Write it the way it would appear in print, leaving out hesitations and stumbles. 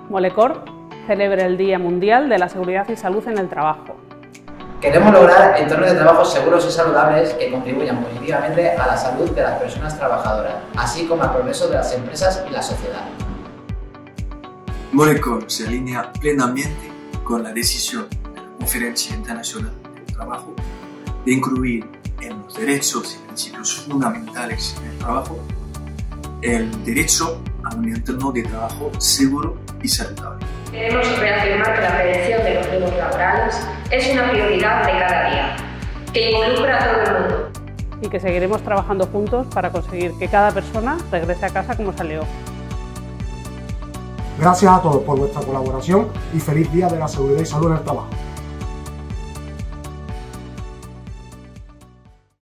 Molecor celebra el Día Mundial de la Seguridad y Salud en el Trabajo. Queremos lograr entornos de trabajo seguros y saludables que contribuyan positivamente a la salud de las personas trabajadoras, así como al progreso de las empresas y la sociedad. Molecor se alinea plenamente con la decisión de la Conferencia Internacional del Trabajo de incluir en los derechos y principios fundamentales del trabajo el derecho a un entorno de trabajo seguro y saludable. Queremos reafirmar que la prevención de los riesgos laborales es una prioridad de cada día, que involucra a todo el mundo. Y que seguiremos trabajando juntos para conseguir que cada persona regrese a casa como salió. Gracias a todos por vuestra colaboración y feliz Día de la Seguridad y Salud en el Trabajo.